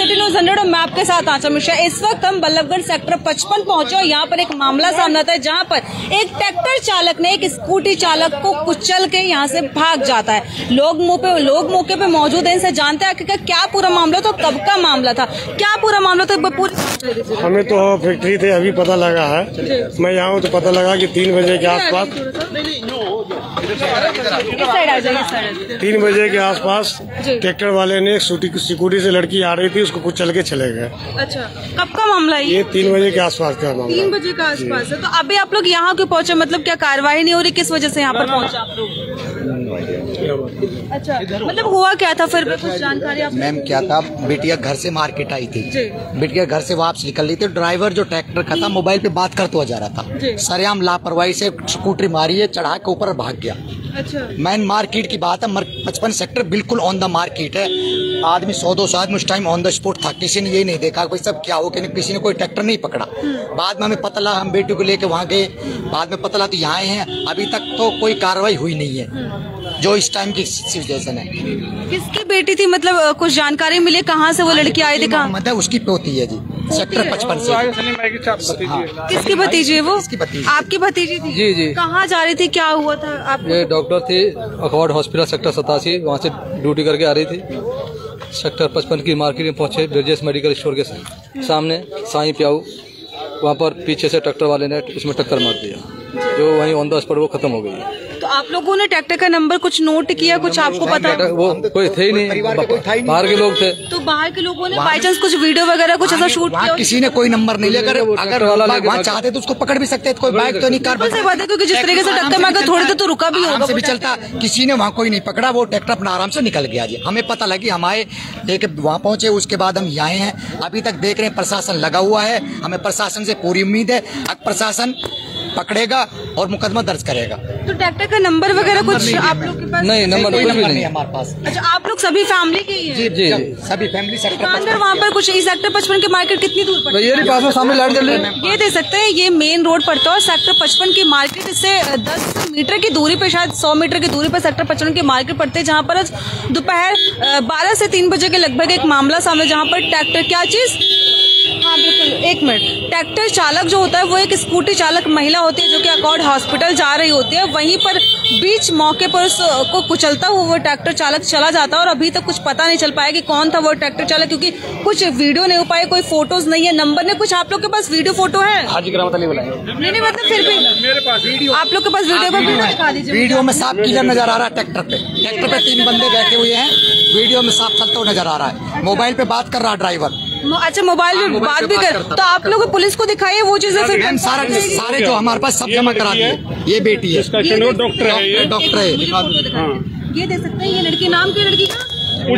20 news 100 और मैं आपके साथ आंचल मिश्रा। इस वक्त हम बल्लभगढ़ सेक्टर 55 पहुंचे और यहाँ पर एक मामला सामने आता है जहाँ पर एक ट्रैक्टर चालक ने एक स्कूटी चालक को कुचल के यहाँ से भाग जाता है। लोग मौके पे मौजूद हैं, इनसे जानते हैं कि क्या पूरा मामला था, कब का मामला था, क्या पूरा मामला था पूरी। हमें तो फैक्ट्री थे, अभी पता लगा है, मैं यहाँ हूँ तो पता लगा कि 3 बजे के आसपास 3 बजे के आसपास ट्रैक्टर वाले ने सिक्योरिटी से लड़की आ रही थी, उसको कुचल के चले गए। अच्छा, कब का मामला है ये? 3 बजे के आसपास का मामला। 3 बजे के आसपास है। तो अभी आप लोग यहाँ क्यों पहुँचे? मतलब क्या कार्रवाई नहीं हो रही, किस वजह से यहाँ पर पहुँचे आप लोग? अच्छा, मतलब हुआ क्या था फिर? कुछ जानकारी आप? मैम क्या था, बेटिया घर से मार्केट आई थी, बेटिया घर से वापस निकल रही थी, ड्राइवर जो ट्रैक्टर का था मोबाइल पे बात करते हुआ जा रहा था, सरेआम लापरवाही से स्कूटरी मारी है, चढ़ा के ऊपर भाग गया। अच्छा, मैन मार्केट की बात है, 55 सेक्टर बिल्कुल ऑन द मार्केट है, आदमी 100-200 आदमी उस टाइम ऑन द स्पॉट था, किसी ने ये नहीं देखा भाई सब क्या हो, किसी ने कोई ट्रैक्टर नहीं पकड़ा। बाद में हमें पता लगा, हम बेटी को लेके वहाँ गए, बाद में पता लगा तो यहाँ हैं, अभी तक तो कोई कार्रवाई हुई नहीं है जो इस टाइम की सिचुएशन है। किसकी बेटी थी? मतलब कुछ जानकारी मिली कहाँ से वो लड़की आई थी? कहाँ? उसकी पोती है जी, सेक्टर 55 से। किसकी भतीजी है वो? आपकी भतीजी थी? जी जी। कहाँ जा रही थी, क्या हुआ था? आप ये डॉक्टर थे, अकॉर्ड हॉस्पिटल सेक्टर 87, वहाँ से ड्यूटी करके आ रही थी। सेक्टर 55 की मार्केट में पहुंचे, ब्रिजेश मेडिकल स्टोर के सामने साईं प्याऊ, वहाँ पर पीछे से ट्रैक्टर वाले ने उसमें टक्कर मार दिया, जो वहीं ऑन द स्पॉट वो खत्म हो गई। तो आप लोगों ने ट्रैक्टर का नंबर कुछ नोट किया? कुछ आपको पता? वो कोई थे ही नहीं, बाहर के लोग थे। तो बाहर के लोगों ने बाई चांस कुछ वीडियो वगैरह कुछ ऐसा शूट किया? किसी ने कोई नंबर नहीं लिया, अगर वहाँ चाहते तो उसको पकड़ भी सकते, कोई बाइक तो नहीं कार से बात है, क्योंकि जिस तरीके से टक्कर मार थोड़ी देर तो रुका भी होगा, भी चलता। किसी ने वहाँ कोई नहीं पकड़ा, वो ट्रैक्टर अपना आराम से निकल गया जी। हमें पता लगी, हम आए, लेके वहाँ पहुंचे, उसके बाद हम यहाँ हैं, अभी तक देख रहे हैं प्रशासन लगा हुआ है। हमें प्रशासन से पूरी उम्मीद है, अब प्रशासन पकड़ेगा और मुकदमा दर्ज करेगा। तो ट्रैक्टर का नंबर वगैरह कुछ आप लोग के पास? नहीं, नंबर कोई भी नहीं हमारे पास। अच्छा, आप लोग सभी फैमिली के ही हैं? जी जी, सभी फैमिली। अंदर वहाँ पर कुछ सेक्टर 55 की मार्केट कितनी दूर पड़ती है? ये पास में सामने लाइट जल रही है, ये देख सकते हैं, ये मेन रोड पड़ता है। सेक्टर 55 की मार्केट इससे 10 मीटर की दूरी पे, शायद 100 मीटर की दूरी पर सेक्टर 55 की मार्केट पड़ती है, जहाँ पर दोपहर 12 से 3 बजे के लगभग एक मामला सामने, जहाँ पर ट्रैक्टर क्या चीज, हाँ बिल्कुल, एक मिनट, ट्रैक्टर चालक जो होता है वो एक स्कूटी चालक महिला होती है जो कि अकॉर्ड हॉस्पिटल जा रही होती है। वहीं पर बीच मौके पर उसको कुचलता हुआ वो ट्रैक्टर चालक चला जाता है और अभी तक कुछ पता नहीं चल पाया कि कौन था वो ट्रैक्टर चालक, क्योंकि कुछ वीडियो नहीं हो पाए, कोई फोटोज नहीं है, नंबर नहीं कुछ। आप लोग के पास वीडियो फोटो है? हाजी करामत अली बुलाए। नहीं, मतलब फिर भी मेरे पास वीडियो, आप लोग के पास वीडियो का दिखा दीजिए। वीडियो में साफ क्लियर नजर आ रहा है, ट्रैक्टर पे 3 बंदे बैठे हुए हैं, वीडियो में साफ चलता हुआ नजर आ रहा है, मोबाइल पे बात कर रहा है ड्राइवर। अच्छा, मोबाइल में बात भी कर, तो आप लोग पुलिस को दिखाइए वो चीजें फिर। सारे जो हमारे पास सब जमा करा दिए। ये बेटी है, डॉक्टर है। ये देख सकते हैं, ये लड़की, नाम की लड़की का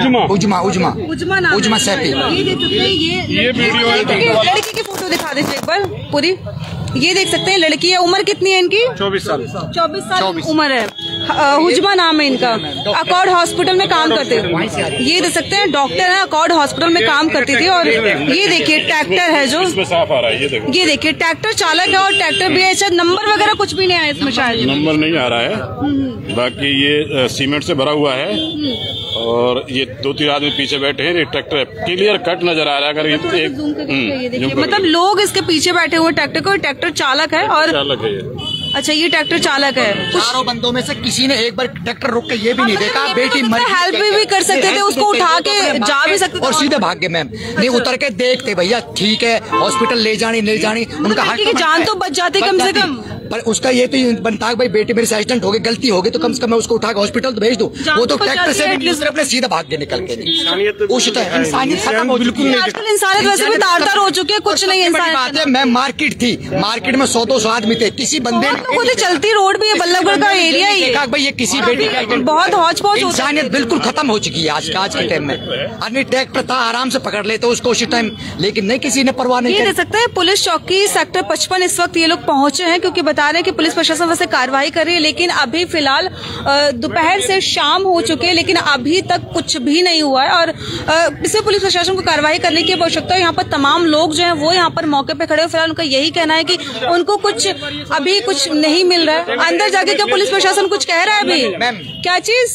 उजमा सैफी। ये देख सकते हैं, ये वीडियो लड़की की फोटो दिखा दीजिए एक बार पूरी। ये देख सकते हैं, लड़की है, उम्र कितनी है इनकी? 24 साल उम्र है। हुजमा नाम है इनका, अकॉर्ड हॉस्पिटल में काम करते थे। ये देख सकते हैं, डॉक्टर है, अकॉर्ड हॉस्पिटल में काम करती थी। और ये देखिए ट्रैक्टर है जो साफ आ रहा है, ये देखिए ट्रैक्टर चालक है और ट्रैक्टर भी है। शायद नंबर वगैरह कुछ भी नहीं आया इसमें, शायद नंबर नहीं आ रहा है। बाकी ये सीमेंट से भरा हुआ है और ये 2-3 आदमी पीछे बैठे हैं। ट्रैक्टर क्लियर कट नजर आ रहा है। अगर ये मतलब लोग इसके पीछे बैठे हुए ट्रैक्टर को, ट्रैक्टर चालक है और चालक है ये। अच्छा, ये ट्रैक्टर चालक है। चारों बंदों में से किसी ने एक बार ट्रैक्टर रोक के ये भी नहीं देखा, बेटी मर गई, हेल्प भी कर सकते थे, उसको उठा के जा भी सकते थे और सीधे भाग गए। मैम नहीं उतर के देखते, भैया ठीक है हॉस्पिटल ले जानी उनका हक, जान तो बच जाती कम से कम। पर उसका ये तो बनता है भाई, बेटी मेरे से एक्सीडेंट हो गई, गलती हो गई तो कम से कम मैं उसको उठा के हॉस्पिटल तो भेज दूं। वो तो ट्रैक्टर से अपने सीधा भाग के निकल के इंसानियत खत्म हो चुकी है। आजकल इंसानियत वैसे भी तार हो चुकी है, कुछ नहीं इंसानियत है। मैं मार्केट थी, मार्केट में 100-200 आदमी थे, किसी बंदे ने चलती रोड भी है, बल्लभगढ़ का एरिया ही है भाई, ये किसी बेटी बहुत हौच पौच, इंसानियत बिल्कुल खत्म हो चुकी है आज के टाइम में। आदमी ट्रैक्टर था आराम से पकड़ लेते उसको उसी टाइम, लेकिन नहीं, किसी ने परवाह नहीं। ये देख सकते हैं पुलिस चौकी सेक्टर 55 इस वक्त ये लोग पहुंचे हैं, क्योंकि बता बता रहे हैं कि पुलिस प्रशासन वैसे कार्रवाई कर रही है, लेकिन अभी फिलहाल दोपहर से शाम हो चुके हैं, लेकिन अभी तक कुछ भी नहीं हुआ है और इसे पुलिस प्रशासन को कार्रवाई करने की आवश्यकता है। यहाँ पर तमाम लोग जो हैं वो यहाँ पर मौके पे खड़े हो, फिलहाल उनका यही कहना है कि उनको कुछ अभी कुछ नहीं मिल रहा है। अंदर जाके क्या पुलिस प्रशासन कुछ कह रहा है अभी? क्या चीज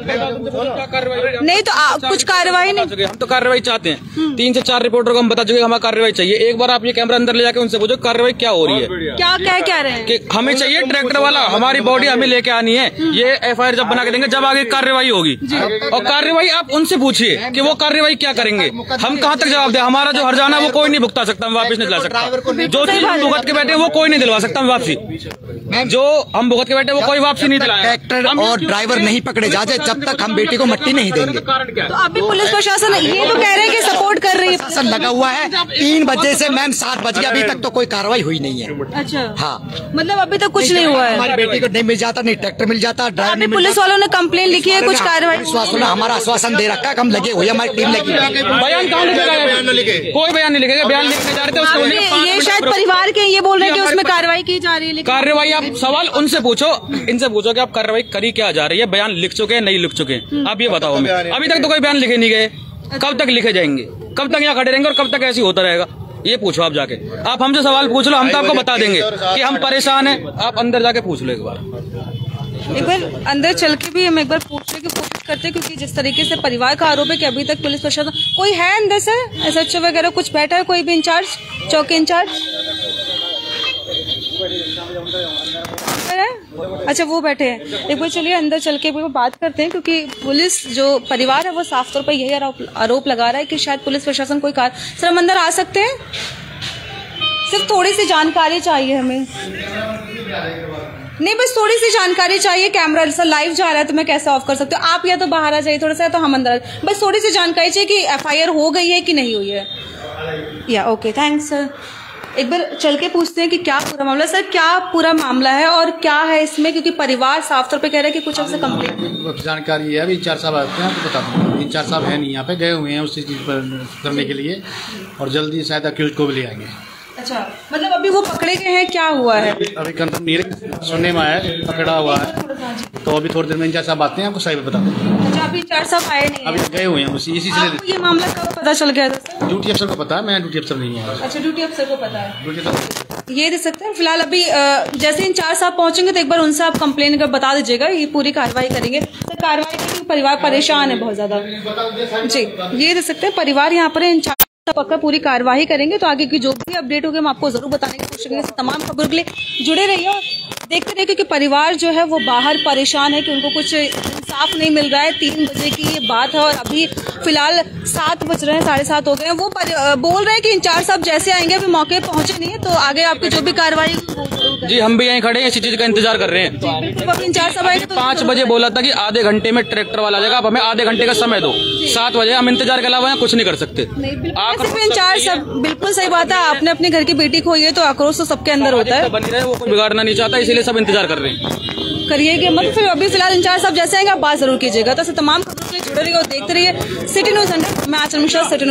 नहीं तो कुछ कार्रवाई नहीं। हम तो कार्रवाई चाहते हैं, 3 से 4 रिपोर्टर को हम बता चुके हमें कार्रवाई चाहिए। एक बार आप ये कैमरा अंदर ले जाके उनसे पूछो कार्रवाई क्या हो रही है, क्या कह रहे हैं कि हमें चाहिए ट्रैक्टर वाला, हमारी बॉडी हमें लेके आनी है, ये FIR जब बना के देंगे जब आगे कार्रवाई होगी। और कार्रवाई आप उनसे पूछिए कि वो कार्रवाई क्या करेंगे, हम कहाँ तक जवाब दें। हमारा जो हर्जाना वो कोई नहीं भुगता सकता, हम वापस नहीं दिला सकता। जो चीज हम भुगत के बैठे वो कोई नहीं दिलवा सकता हम वापसी, जो हम भुगत के बैठे वो कोई वापसी नहीं दिलाएगा। ट्रैक्टर और ड्राइवर नहीं पकड़े जाए जब तक हम बेटी को मट्टी नहीं देंगे। तो अभी पुलिस प्रशासन ये तो कह रहे हैं कि सपोर्ट कर रही है, प्रशासन लगा हुआ है 3 बजे से मैम 7 बज गया, अभी तक तो कोई कार्रवाई हुई नहीं है। अच्छा हाँ, मतलब अभी तक कुछ नहीं हुआ है। हमारी बेटी को नहीं मिल जाता, नहीं ट्रैक्टर मिल जाता, ड्राइवर अभी नहीं मिल पुलिस वालों ने कंप्लेन लिखी है, कुछ कार्रवाई विश्वास हमारा आश्वासन दे रखा है, हम लगे हुए, हमारी टीम लगी है। बयान कहाँ लिखेगा? कोई बयान नहीं लिखेगा, बयान लिखने जा रहे थे। ये शायद परिवार के ये बोल रहे हैं कि उसमें कार्रवाई की जा रही है। कार्रवाई आप सवाल उनसे पूछो, इनसे पूछो कि आप कार्रवाई करी क्या जा रही है, बयान लिख चुके हैं नहीं लिख चुके हैं, आप ये बताओ हमें। अभी तक तो कोई बयान लिखे नहीं गए, कब तक लिखे जाएंगे, कब तक यहाँ खड़े रहेंगे और कब तक ऐसे होता रहेगा, ये पूछो आप जाके। आप हमसे सवाल पूछ लो, हम तो आपको बता देंगे कि हम परेशान हैं। आप अंदर जाके पूछ लो एक बार अंदर चल के भी हम एक बार पूछने की कोशिश करते हैं, क्योंकि जिस तरीके से परिवार का आरोप है कि अभी तक पुलिस प्रशासन कोई है अंदर से SHO वगैरह कुछ बैठा है, कोई भी इंचार्ज, चौकी इंचार्ज है? अच्छा वो बैठे हैं। एक बार चलिए अंदर चल के बात करते हैं, क्योंकि पुलिस जो परिवार है वो साफ तौर पर यही आरोप लगा रहा है कि शायद पुलिस प्रशासन कोई सर हम अंदर आ सकते हैं? सिर्फ थोड़ी सी जानकारी चाहिए हमें, नहीं बस थोड़ी सी जानकारी चाहिए। कैमरा जैसा लाइव जा रहा है तो मैं कैसे ऑफ कर सकती हूँ? आप या तो बाहर आ जाइए थोड़ा सा, तो हम अंदर, बस थोड़ी सी जानकारी चाहिए कि FIR हो गई है कि नहीं हुई है। या ओके, थैंक्स सर। एक बार चल के पूछते हैं कि क्या पूरा मामला, सर क्या पूरा मामला है और क्या है इसमें, क्योंकि परिवार साफ तौर पे कह रहा है कि कुछ हमसे कंप्लेंट। जानकारी है, अभी इंचार्ज साहब आते हैं आपको बता दूँ। इंचार्ज साहब है नहीं यहाँ पे, गए हुए हैं उसी चीज़ पर करने के लिए, और जल्दी शायद अक्यूज को भी ले आएंगे। अच्छा, मतलब अभी वो पकड़े गए हैं, क्या हुआ है अभी कंफर्म नहीं सुनने में आया, पकड़ा हुआ है, तो अभी थोड़ी देर में इंचार्ज साहब आते हैं, आपको सही बता दूँ। अच्छा, अभी इंचार्ज साहब आए नहीं, अभी गए हुए हैं इसी से। आपको ये मामला कब पता चल गया था? ड्यूटी अफसर को पता है, मैं ड्यूटी अफसर नहीं हूँ। अच्छा, ड्यूटी अफसर को पता है। ड्यूटी अफसर ये दे सकते हैं फिलहाल। अभी जैसे इंचार्ज साहब पहुंचेंगे तो एक बार उनसे आप कंप्लेन कर बता दीजिएगा, ये पूरी कार्रवाई करेंगे। तो कार्रवाई करके परिवार परेशान है बहुत ज्यादा जी, ये दे सकते हैं। परिवार यहाँ पर इंचार्ज पक्का पूरी कार्रवाई करेंगे, तो आगे की जो भी अपडेट होगी हम आपको जरूर बताने की कोशिश करेंगे। तमाम खबरों के लिए जुड़े रहिए और देखते रहिए, क्योंकि परिवार जो है वो बाहर परेशान है कि उनको कुछ इंसाफ नहीं मिल रहा है। 3 बजे की ये बात है और अभी फिलहाल 7 बज रहे हैं, 7:30 हो गए हैं। वो बोल रहे हैं कि इंचार्ज साहब जैसे आएंगे, अभी मौके पहुंचे नहीं है, तो आगे आपकी जो भी कार्रवाई जी, हम भी यहीं खड़े हैं, इसी चीज का इंतजार कर रहे हैं। बिल्कुल, इंचार्ज साहब आएंगे तो 5 बजे बोला था कि आधे घंटे में ट्रैक्टर वाला आ जाएगा, आप हमें आधे घंटे का समय दो। 7 बजे हम इंतजार के अलावा कुछ नहीं कर सकते। इंचार्ज साहब बिल्कुल सही बात है, आपने अपनी घर की बेटी खोई है तो आक्रोश तो सबके अंदर होता है। बनी रहे, वो कोई बिगाड़ना नहीं चाहता, इसीलिए सब इंतजार कर रहे हैं। करिएगा मतलब, फिर अभी फिलहाल इंचार्ज साहब जैसे आएंगे आप बात जरूर कीजिएगा। तो तमाम खबरों के लिए जुड़े रहिए और देखते रहिए सिटी न्यूज़ 100। मैं आचल मिश्रा, सिटी